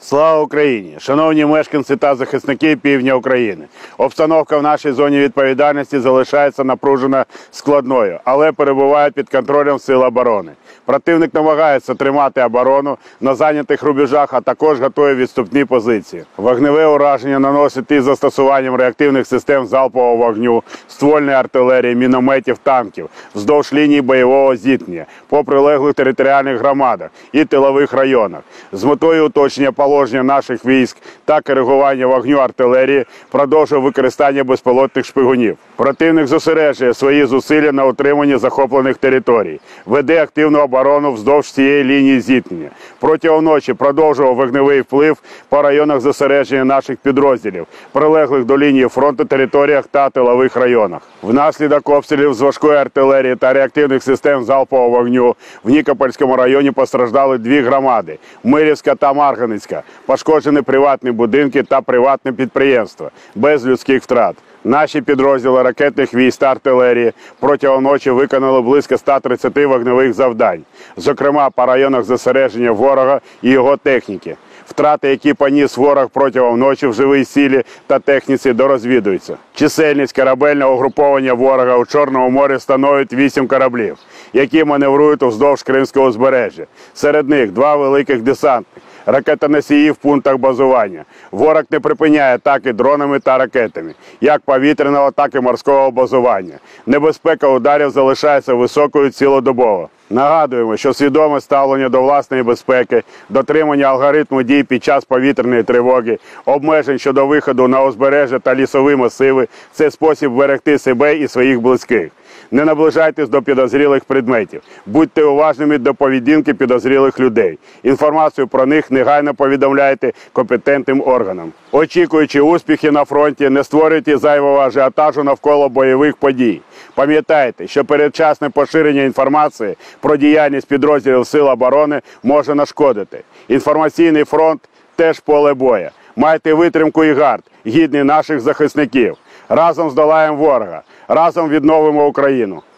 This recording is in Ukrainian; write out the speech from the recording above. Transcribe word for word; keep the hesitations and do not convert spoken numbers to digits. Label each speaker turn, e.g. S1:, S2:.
S1: Слава Україні! Шановні мешканці та захисники півдня України! Обстановка в нашій зоні відповідальності залишається напружена складною, але перебуває під контролем сил оборони. Противник намагається тримати оборону на зайнятих рубежах, а також готує відступні позиції. Вогневе ураження наносить із застосуванням реактивних систем залпового вогню, ствольної артилерії, мінометів, танків, вздовж лінії бойового зіткнення, по прилеглих територіальних громадах і тилових районах. З метою уточнення положення наших військ та коригування вогню артилерії продовжує використання безпілотних шпигунів. Противник зосереджує свої зусилля на утриманні захоплених територій, веде активну оборону вздовж цієї лінії зіткнення. Протягом ночі продовжував вогневий вплив по районах зосередження наших підрозділів, прилеглих до лінії фронту територіях та тилових районах. Внаслідок обстрілів з важкої артилерії та реактивних систем залпового вогню в Нікопольському районі постраждали дві громади – Мирівська та Марганецька. Пошкоджені приватні будинки та приватне підприємство, без людських втрат. Наші підрозділи ракетних військ та артилерії протягом ночі виконали близько ста тридцяти вогневих завдань, зокрема по районах зосередження ворога і його техніки. Втрати, які поніс ворог протягом ночі в живій силі та техніці, дорозвідуються. Чисельність корабельного угруповання ворога у Чорному морі становить вісім кораблів, які маневрують уздовж Кримського узбережжя. Серед них два великих десантних, ракетоносії в пунктах базування. Ворог не припиняє атаки дронами та ракетами, як повітряного, так і морського базування. Небезпека ударів залишається високою цілодобово. Нагадуємо, що свідоме ставлення до власної безпеки, дотримання алгоритму дій під час повітряної тривоги, обмежень щодо виходу на узбережжя та лісові масиви – це спосіб берегти себе і своїх близьких. Не наближайтесь до підозрілих предметів. Будьте уважними до поведінки підозрілих людей. Інформацію про них негайно повідомляйте компетентним органам. Очікуючи успіхи на фронті, не створюйте зайвого ажіотажу навколо бойових подій. Пам'ятайте, що передчасне поширення інформації про діяльність підрозділів Сил оборони може нашкодити. Інформаційний фронт – теж поле бою. Майте витримку і гард, гідні наших захисників. Разом здолаємо ворога, разом відновимо Україну.